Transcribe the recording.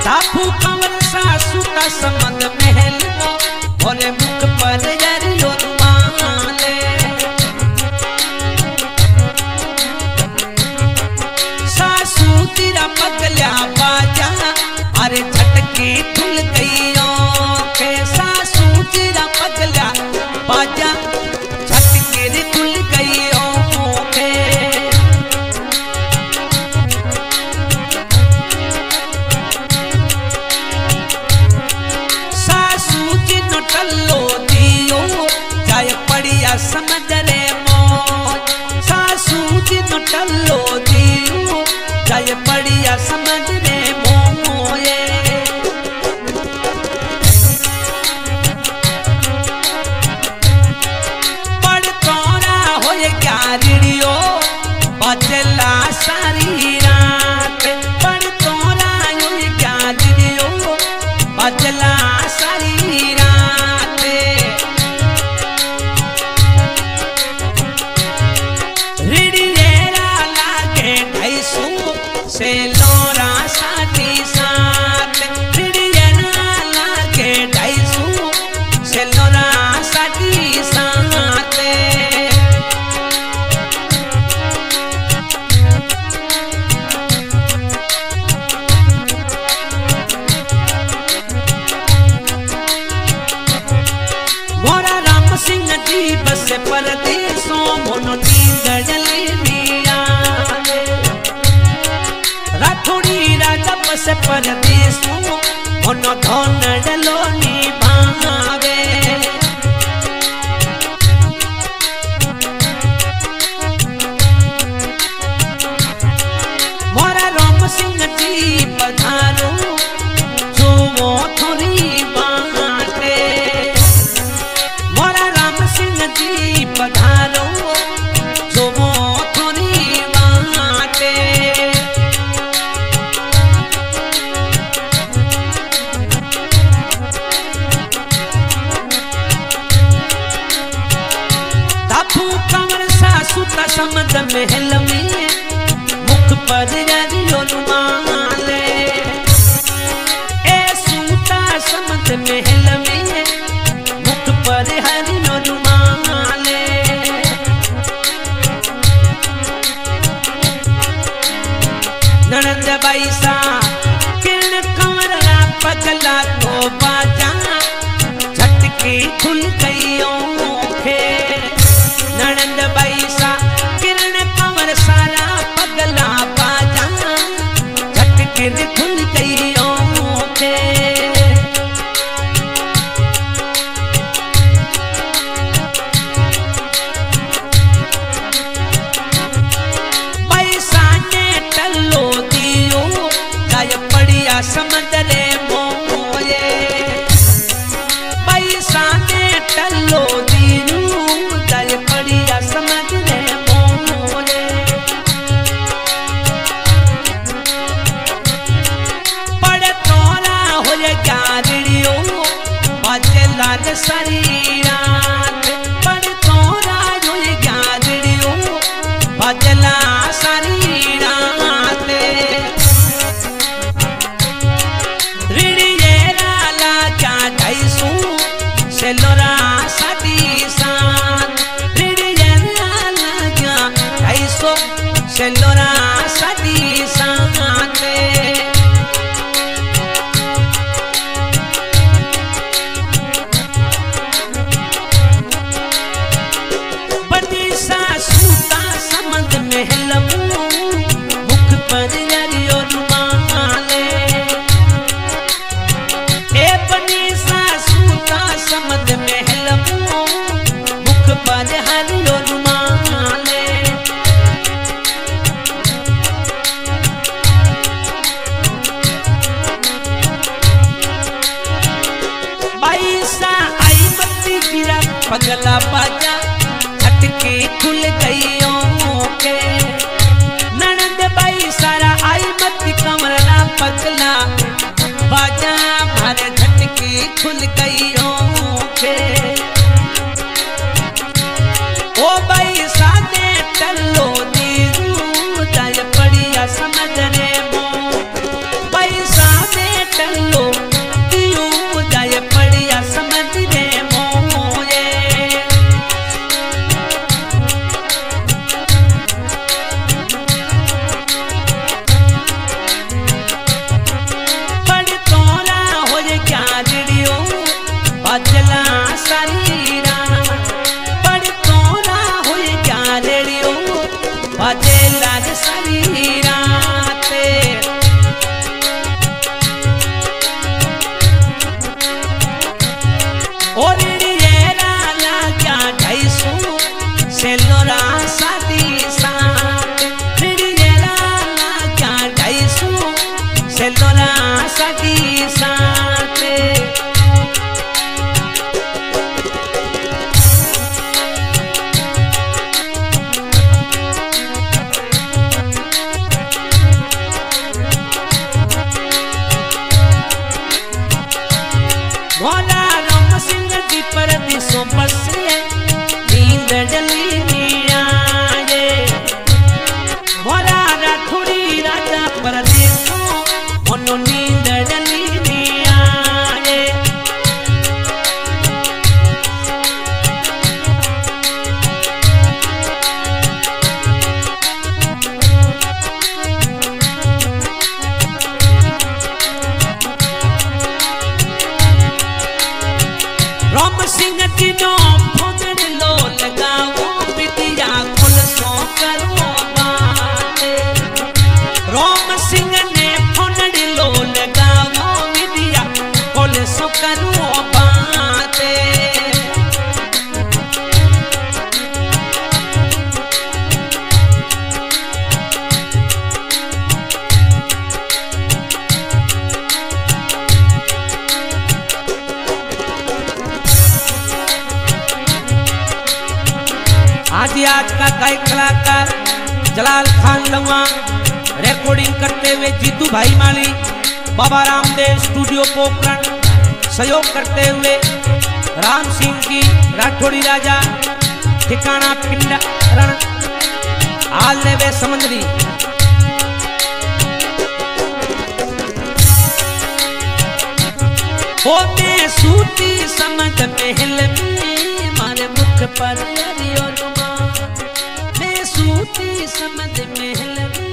साफू कंवर सासू का संबंध महल नो भोले मुख पर जरियो रुमाले सासू तेरा पगला बाजा अरे झटके खुल गई के सासू तेरा पगला बाजा झटके खुल गई के टल्लो दियो जाय पड़िया समझ रे मौज सासू जी नो टल्लो दियो जाय पड़िया समझ रे मोये पड़ तोरा होए ग्यारियो बचला सारी रात पड़ तोरा होए ग्यारियो बचला सारी रात से लोरा साथी साथ रिड़ियना लागे 250 से लोरा साथी साथ मोरा राम सिंह जी बस परदेसों मोनो नींदड़ली मिया राठौड़ी राजा बस परदेसों मोनो धोनड़लो निभावे मोरा राम सिंह जी पधारो जो वो थोड़ी बाटे मोरा राम सिंह जी पधारो जो वो थोड़ी बाटे समद महल में मुख पर जरियो रुमाले ए सूता समद महल में मुख पर हरियो रुमाले ननंद बैसा किरण कंवरा पगला तो बाजा झटके खुल गई ओखे ननंद बैसा सारा पगला बाजा झटके खुल गई ओखे पैसा ने टल्लो दियो जाय पड़िया समझ रे मोये पैसा ने टल्लो दियो जाय पड़िया समझ रे लाल सारी रात पड़ तोरा जोए ग्यारियो बजला सारी रात रिड़ियेरा लागा 250 से लोरा साथी साथ रिड़ियेरा लागा 250 से लोरा साथी साथ महल मुख पर जरियो रुमाले ए बनी सासू का समद महल मुख पर हरियो रुमाले बैसा आई मत्ती गिरा पगला बाजा झटके खुल गई के ननद बाई सारा आई मत कमरा पगला बाजा भरे झटके खुल गई के ओ बाई सादे टल्लो दीरू जाय पड़िया समझ रे मो बाई सादे सगी साथे भोला राम सिंह जी परदेसों बसे नींद डली मिया रे भोला राठौड़ी राजा परदेसों मनो नींद डली मिया रे राम सिंह जी नो फोन लो लगाओ विद्या खुल सो करो बाते राम सिंह ने फोन लो लगाओ विद्या खुल सो करो बाते आज का गायक कलाकार जलाल खान लवा रिकॉर्डिंग करते हुए जीतू भाई माली बाबा रामदेव स्टूडियो पोखरण सहयोग करते हुए राम सिंह की राठौड़ी राजा ठिकाना पिंड रण आल वे समंदरी होते सूती समझ महल में मारे मुख पर सूती समझ महल में